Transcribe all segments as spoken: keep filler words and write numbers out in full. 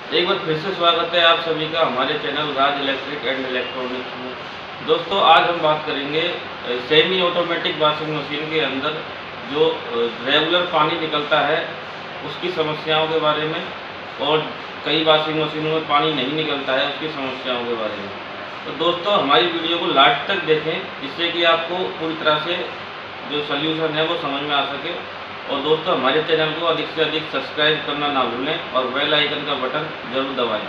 एक बार फिर से स्वागत है आप सभी का हमारे channel Raj electric and electronics में। दोस्तों, आज हम बात करेंगे सेमी ऑटोमेटिक वॉशिंग मशीन के अंदर जो रेगुलर पानी निकलता है उसकी समस्याओं के बारे में, और कई वॉशिंग मशीनों में पानी नहीं निकलता है उसकी समस्याओं के बारे में। तो दोस्तों, हमारी वीडियो को लास्ट तक देखें जिससे कि आपको पूरी तरह से जो सल्यूशन है वो समझ में आ सके। और दोस्तों, हमारे चैनल को अधिक से अधिक सब्सक्राइब करना ना भूलें और बेल आइकन का बटन जरूर दबाएं।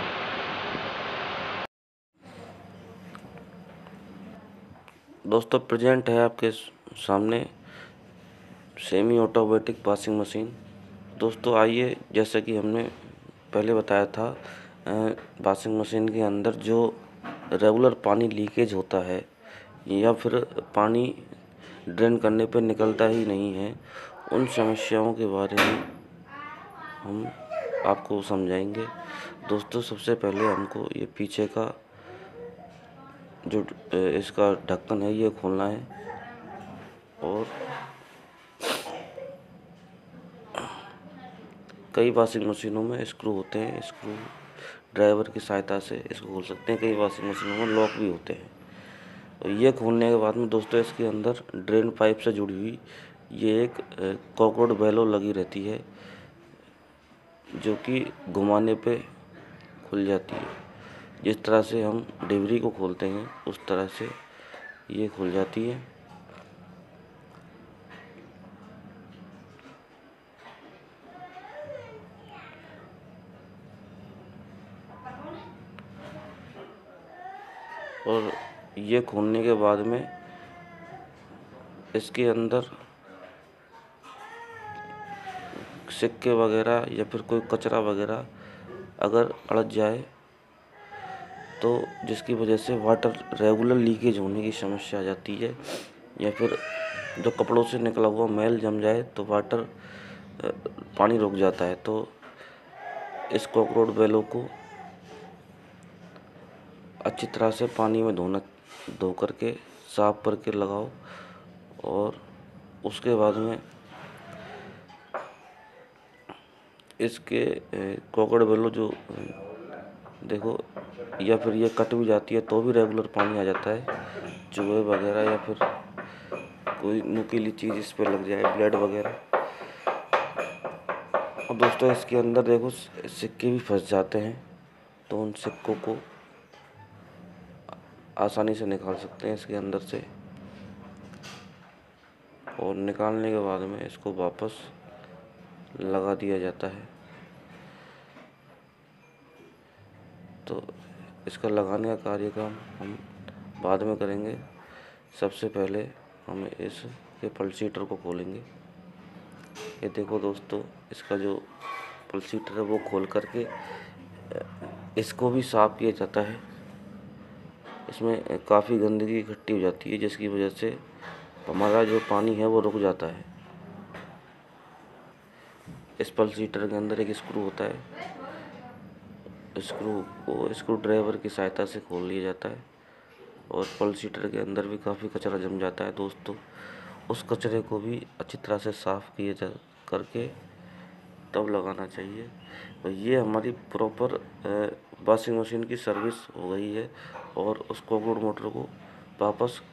दोस्तों, प्रेजेंट है आपके सामने सेमी ऑटोमेटिक वॉशिंग मशीन। दोस्तों आइए, जैसे कि हमने पहले बताया था, वॉशिंग मशीन के अंदर जो रेगुलर पानी लीकेज होता है या फिर पानी ड्रेन करने पर निकलता ही नहीं है, उन समस्याओं के बारे में हम आपको समझाएंगे। दोस्तों, सबसे पहले हमको ये पीछे का जो इसका ढक्कन है ये खोलना है, और कई वॉशिंग मशीनों में स्क्रू होते हैं, स्क्रू ड्राइवर की सहायता से इसको खोल सकते हैं। कई वॉशिंग मशीनों में लॉक भी होते हैं। और ये खोलने के बाद में दोस्तों, इसके अंदर ड्रेन पाइप से जुड़ी हुई ये एक कॉकरोड बेलो लगी रहती है, जो कि घुमाने पे खुल जाती है। जिस तरह से हम डिबरी को खोलते हैं उस तरह से ये खुल जाती है। और ये खोलने के बाद में इसके अंदर सिक्के वगैरह या फिर कोई कचरा वगैरह अगर अड़ जाए तो जिसकी वजह से वाटर रेगुलर लीकेज होने की समस्या आ जाती है, या फिर जो कपड़ों से निकला हुआ मैल जम जाए तो वाटर पानी रुक जाता है। तो इस कॉकरोड बेलो को अच्छी तरह से पानी में धोना धो करके साफ करके लगाओ। और उसके बाद में इसके कॉकरोड बेलो जो देखो, या फिर ये कट भी जाती है तो भी रेगुलर पानी आ जाता है। चूहे वगैरह या फिर कोई नुकीली चीज़ इस पर लग जाए, ब्लड वगैरह। और दोस्तों, इसके अंदर देखो सिक्के भी फंस जाते हैं, तो उन सिक्कों को आसानी से निकाल सकते हैं इसके अंदर से। और निकालने के बाद में इसको वापस लगा दिया जाता है। तो इसका लगाने का कार्यक्रम हम बाद में करेंगे। सबसे पहले हम इस के पल्सीटर को खोलेंगे। ये देखो दोस्तों, इसका जो पल्सीटर है वो खोल करके इसको भी साफ किया जाता है। इसमें काफ़ी गंदगी इकट्ठी हो जाती है, जिसकी वजह से हमारा जो पानी है वो रुक जाता है। इस पल्सीटर के अंदर एक स्क्रू होता है, स्क्रू को स्क्रू ड्राइवर की सहायता से खोल लिया जाता है। और पल्सीटर के अंदर भी काफ़ी कचरा जम जाता है दोस्तों, उस कचरे को भी अच्छी तरह से साफ़ किए जा करके तब लगाना चाहिए। तो ये हमारी प्रॉपर वॉशिंग मशीन की सर्विस हो गई है, और उस कॉकरोड मोटर को वापस